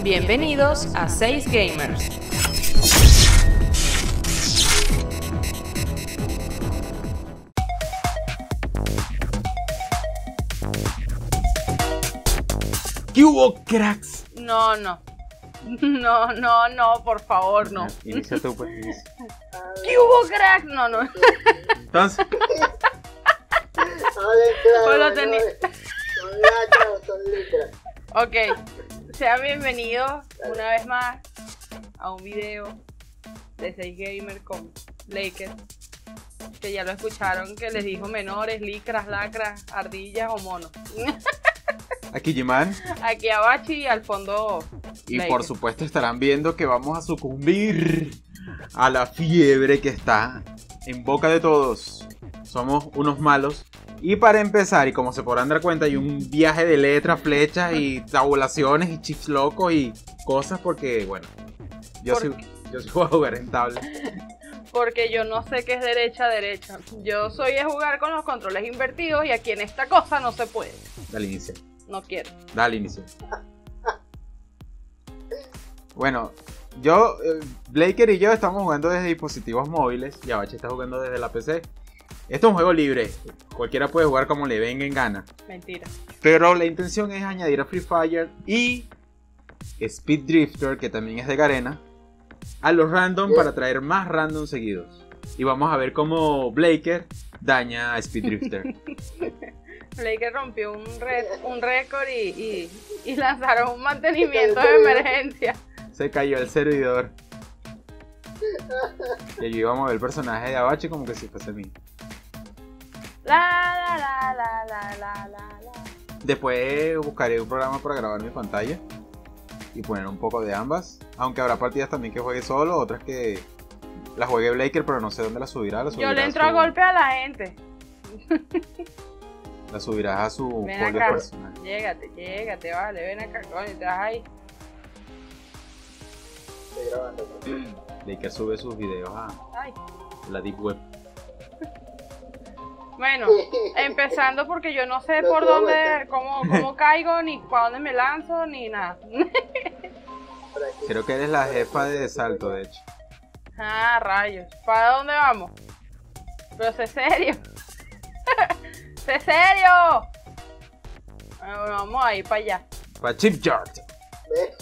Bienvenidos a 6 Gamers. ¿Qué hubo, cracks? No, por favor, no. Inicia tú, pues. Inicia. ¿Qué hubo, crack? No. Entonces, Pues lo tenía. Son letras. Ok, sean bienvenidos una vez más a un video de 6 Gamers con Blaker, que ya lo escucharon, que les dijo menores, licras, lacras, ardillas o monos. aquí G-Man. Aquí Abachi y al fondo Y Blaker. por supuesto estarán viendo que vamos a sucumbir a la fiebre que está en boca de todos. Somos unos malos. Y para empezar, y como se podrán dar cuenta, hay un viaje de letras, flechas y tabulaciones y chips locos y cosas porque, bueno, yo sí voy a jugar en tablet. Porque yo no sé qué es derecha. Yo soy de jugar con los controles invertidos y aquí en esta cosa no se puede. Dale inicio. No quiero. Dale inicio. Bueno, yo, Blaker y yo estamos jugando desde dispositivos móviles y Abachi está jugando desde la PC. Esto es un juego libre, cualquiera puede jugar como le venga en gana. Mentira. Pero la intención es añadir a Free Fire y Speed Drifter, que también es de Garena, a los random para traer más random seguidos. Y vamos a ver cómo Blaker daña a Speed Drifter. Blaker rompió un récord y lanzaron un mantenimiento de emergencia. Se cayó el servidor. Y yo iba a mover el personaje de Abachi como que si fuese mío. La. Después buscaré un programa para grabar mi pantalla y poner un poco de ambas. Aunque habrá partidas también que juegue solo, otras que las juegue Blaker, pero no sé dónde las subirá. Yo le entro a golpe a la gente. La subirás a su Ven folio acá. personal. Llégate, vale, ven acá, coño, te vas ahí. Estoy grabando. Blaker sube sus videos a Ay. la Deep Web. Bueno, empezando porque yo no sé No por puedo dónde, aguantar. cómo caigo, ni para dónde me lanzo, ni nada. Por aquí. Creo que eres la jefa de salto, de hecho. Ah, rayos. ¿Para dónde vamos? Pero sé serio. ¡Sé serio! Bueno, vamos a ir para allá. Para Chipyard. Ve.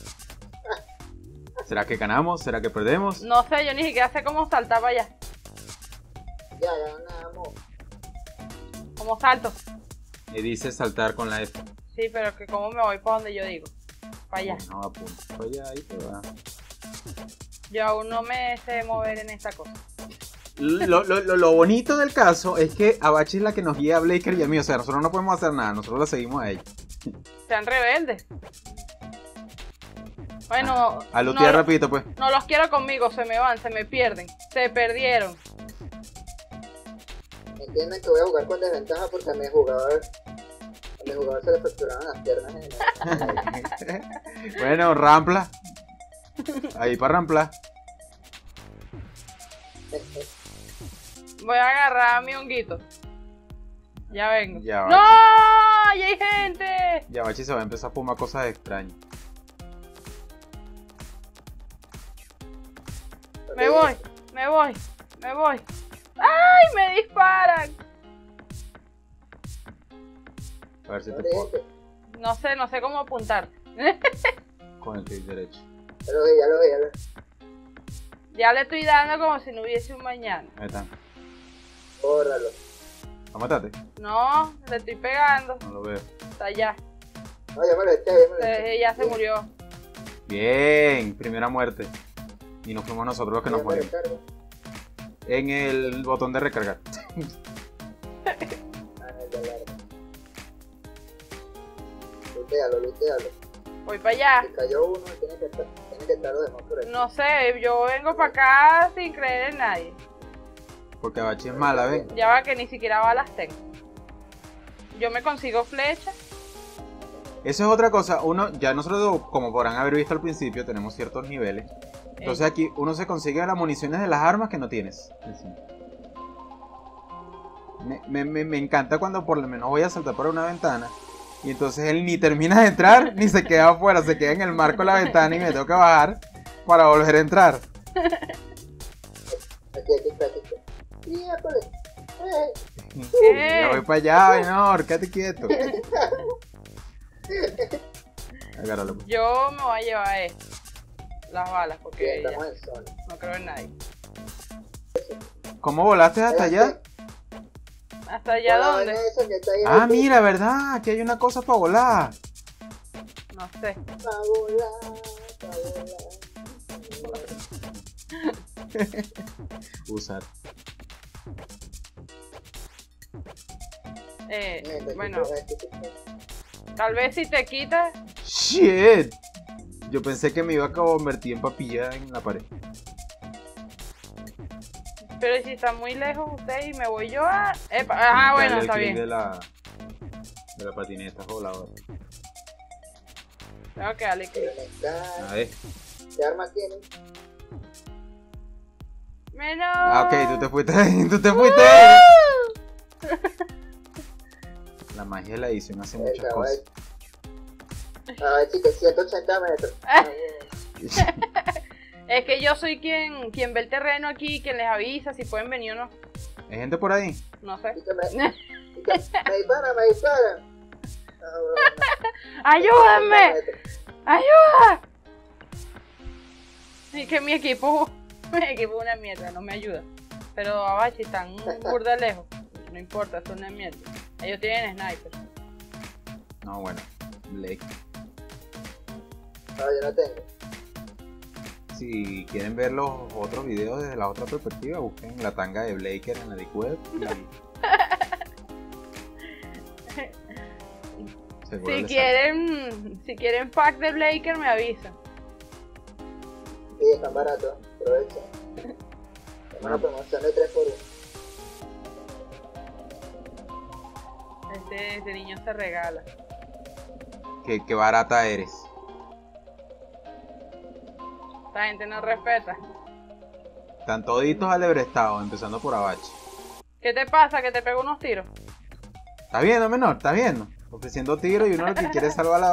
¿Será que ganamos? ¿Será que perdemos? No sé, yo ni siquiera sé cómo saltar para allá. Ya ganamos. ¿Cómo salto? Me dice saltar con la F. Sí, pero que cómo me voy para donde yo digo. Para allá. No, apunta. Para allá, ahí te va. Yo aún no me sé mover en esta cosa. Lo bonito del caso es que Abachi es la que nos guía a Blaker y a mí. O sea, nosotros no podemos hacer nada, nosotros la seguimos a ella. Sean rebeldes. Bueno, A lo tía no, rapidito, pues. no los quiero conmigo, se me van, se me pierden. Se perdieron. Entienden que voy a jugar con desventaja porque a mi jugador se le fracturaron las piernas Bueno, Rampla. Ahí para Rampla. Voy a agarrar a mi honguito. Ya vengo. Ya va. ¡No! ¡Ahí hay gente! Y Abachi se va a empezar a fumar cosas extrañas. Me voy. ¡Ay! Me disparan. A ver si te puedo. No sé cómo apuntar. Con el clic derecho. Ya lo vi. Ya le estoy dando como si no hubiese un mañana. Ahí está. Bórralo. ¿A matarte? No, le estoy pegando. No lo veo. Está allá. No, ya me lo eché. Ya se murió. Bien, primera muerte. Y nos fuimos nosotros los que nos morimos. En el botón de recargar. Lutealo. Voy para allá. Si cayó uno, tiene que estar los demás por ahí. No sé, yo vengo para acá sin creer en nadie. Porque Abachi es mala, ¿ven? Ya va que ni siquiera balas tengo. Yo me consigo flechas. Eso es otra cosa. Uno, ya nosotros, como podrán haber visto al principio, tenemos ciertos niveles. Entonces aquí uno se consigue las municiones de las armas que no tienes. Encima. Me encanta cuando por lo menos voy a saltar por una ventana Y entonces él ni termina de entrar, ni se queda afuera, se queda en el marco de la ventana y me tengo que bajar para volver a entrar. Aquí está. Miércoles. ¿Qué? Ya voy para allá, menor, quédate quieto. Agárralo. Pues. Yo me voy a llevar esto. Las balas, Sí, porque ya estamos en zona. no creo en nadie. ¿Cómo volaste hasta allá? ¿Hasta allá Por la dónde? vaina esa que está ahí en Ah, el piso. mira, ¿verdad? Aquí hay una cosa para volar. No sé. Pa' volar. Usar. Bueno, tal vez si te quitas. Shit. Yo pensé que me iba a convertir en papilla en la pared. Pero si está muy lejos usted y me voy yo a. Ajá, bueno, está bien. De la patineta voladora. Tengo que darle clic. A ver. ¿Qué arma tiene? Menos. Ah, ok, tú te fuiste. Tú te fuiste. La magia de la edición hace muchas cosas. A ver, chicos, 180 metros. Es que yo soy quien ve el terreno aquí, quien les avisa si pueden venir o no. ¿Hay gente por ahí? No sé. Me disparan. ¡Ayúdenme! ¡Ayuda! Y que mi equipo es una mierda, no me ayuda. Pero Abachi están burda lejos. No importa, son una mierda. Ellos tienen sniper. No, bueno. Blake. No, yo no tengo. Si quieren ver los otros videos desde la otra perspectiva, busquen la tanga de Blaker en la Deep Web. Si quieren pack de Blaker, me avisan. Sí, están baratos. Aprovecha. Tengo una promoción de 3x1. Este niño se regala. Qué barata eres. La gente no respeta. Están toditos alebrestados, empezando por Abache. ¿Qué te pasa? ¿Que te pego unos tiros? ¿Estás viendo, menor? ¿Estás viendo? Ofreciendo tiros y uno lo que quiere es salvar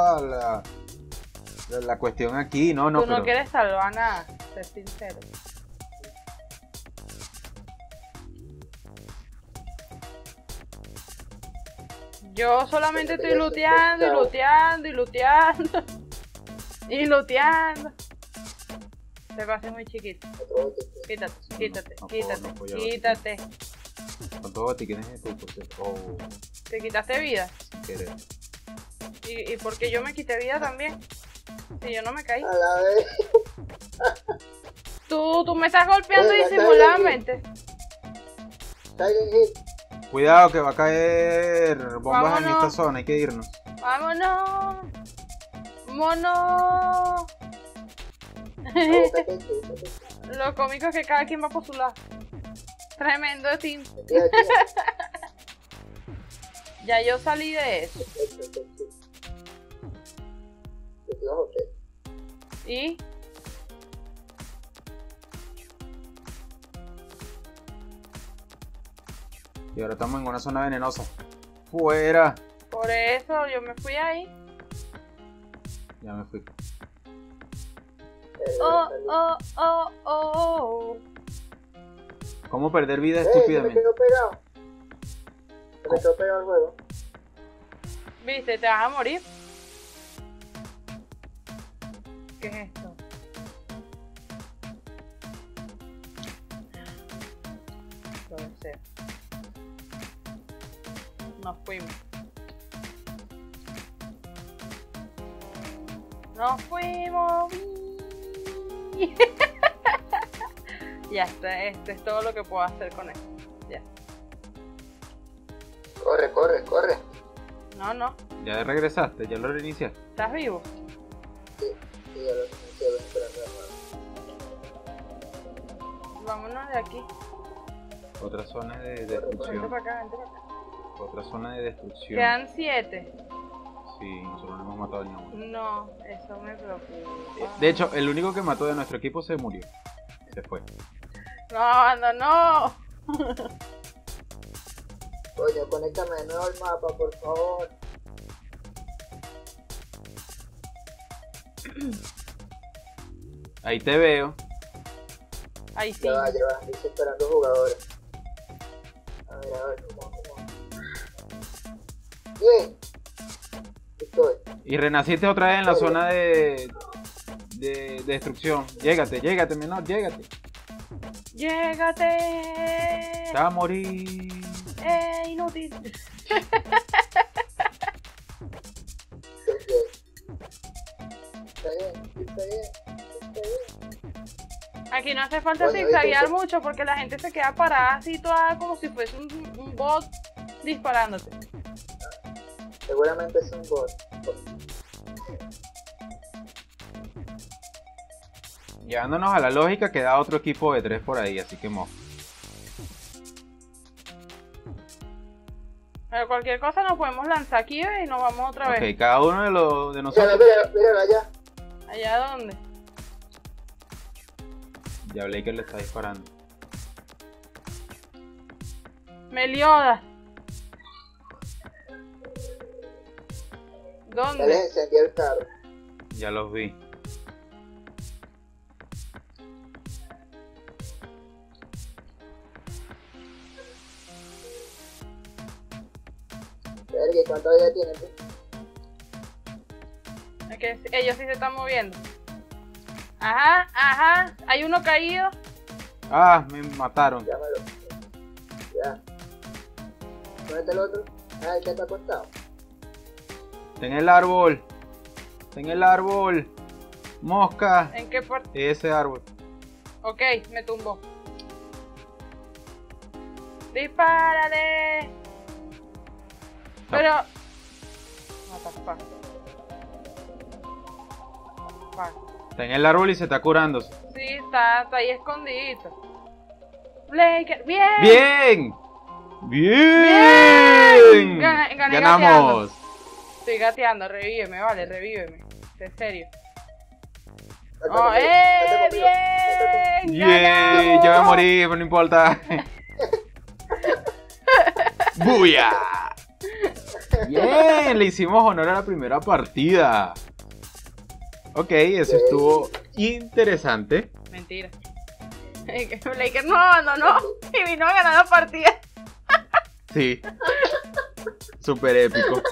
la cuestión aquí. No, Tú no pero... quieres salvar nada, ser sincero. Yo solamente estoy looteando y looteando y looteando. Y looteando. Te pasé muy chiquito. Quítate, quítate, No, quítate, no puedo, quítate. ¿Cuántos botiquines tienes tú, por cierto? Oh, Te quitaste vida. sin querer. ¿Y por qué yo me quité vida también? Si yo no me caí. A la vez. Tú me estás golpeando disimuladamente. Silent Hill. Cuidado que va a caer bombas en Vámonos. esta zona, hay que irnos. ¡Vámonos! ¡Mono! Búscate tú, búscate tú. Lo cómico es que cada quien va por su lado. Tremendo team. Aquí, aquí. Ya yo salí de eso. Yo te bajo usted. Y Y ahora estamos en una zona venenosa. ¡Fuera! por eso yo me fui ahí. Ya me fui. Oh, oh, oh, oh. ¿Cómo perder vida Se me estúpidamente? quedó pegado. Se me quedó pegado el juego. ¿Viste? Te vas a morir. ¿Qué es esto? Puede ser. Nos fuimos. Nos fuimos. Ya está, esto es todo lo que puedo hacer con esto. Ya. Corre, corre, corre. No, Ya regresaste, ya lo reiniciaste. ¿estás vivo? Sí, ya lo comencé a ver esperando de nuevo. Vámonos de aquí. Otra zona de Vente destrucción. para acá, vente para acá. Otra zona de destrucción. Quedan 7. Sí, nosotros no hemos matado ni a uno. No, eso me preocupa. De hecho, el único que mató de nuestro equipo se murió. Se fue. No, abandonó. Coño, conéctame de nuevo al mapa, por favor. Ahí te veo. Ahí sí. Ya va, estoy esperando jugadores. A ver, ¿cómo? Bien. Estoy. Y renaciste otra vez en la zona de destrucción. Llégate, menor, llégate. ¡Llégate! Te va a morir. Inútil! Está bien. Aquí no hace falta Bueno, zigzaguear ¿viste? mucho porque la gente se queda parada así toda como si fuese un bot disparándote. Seguramente es un bot. Llevándonos a la lógica, queda otro equipo de 3 por ahí, así que mo. Pero cualquier cosa nos podemos lanzar aquí y nos vamos otra Ok, vez. cada uno de nosotros. Míralo allá. ¿Allá dónde? Ya Blaker le está disparando. Meliodas. Ya ¿Dónde? les encendí el carro. Ya los vi. Verga, ¿cuánto vida tienen? Es que ellos sí se están moviendo. Ajá. Hay uno caído. Ah, me mataron. Llámalo. Ya. ¿Dónde está el otro? Ah, el que está acostado. Está en el árbol. Mosca. ¿En qué parte? Ese árbol. Ok, me tumbó. ¡Dispárale! Pero... What the fuck. Está en el árbol y se está curándose. Sí, está ahí escondidito. Blaker, ¡bien! ¡Bien! ¡Bien! Gané ¡Ganamos! Estoy gateando, revíveme, vale, revíveme. En serio. Vete ¡Oh, conmigo, vete conmigo. bien! ¡Yay! Yo voy a morir, pero no importa. ¡Buya! Bien, le hicimos honor a la primera partida. Ok, eso estuvo interesante. Mentira. Blaker no abandonó y vino a ganar la partida. Sí. Súper épico.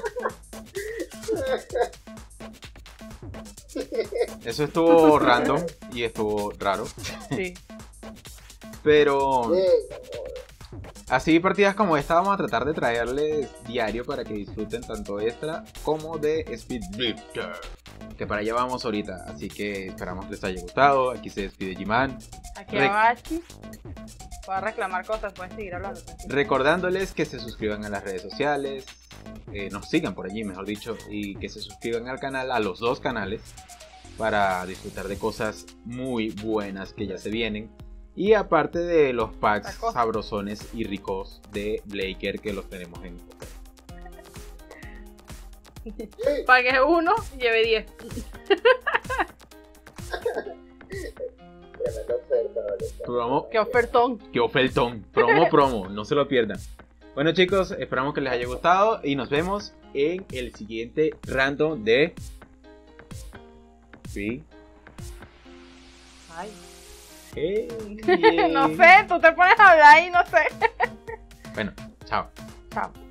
Eso estuvo random y estuvo raro. Sí. Pero Bien, así partidas como esta vamos a tratar de traerles diario para que disfruten tanto esta como de Speed Drifter, que para allá vamos ahorita. Así que esperamos que les haya gustado. Aquí se despide G-Man. Aquí abajo. Voy a reclamar cosas, pueden seguir hablando. Recordándoles que se suscriban a las redes sociales, nos sigan por allí, mejor dicho, y que se suscriban al canal, a los dos canales, para disfrutar de cosas muy buenas que ya se vienen. Y aparte de los packs sabrosones y ricos de Blaker que los tenemos en... Pagué uno, llevé 10. tremenda oferta, vale. Promo, ¡Qué ofertón! ¡qué ofertón! Promo, no se lo pierdan. Bueno chicos, esperamos que les haya gustado y nos vemos en el siguiente random de... Free. Ay. Hey. No sé, tú te pones a hablar y no sé. Bueno, chao. Chao.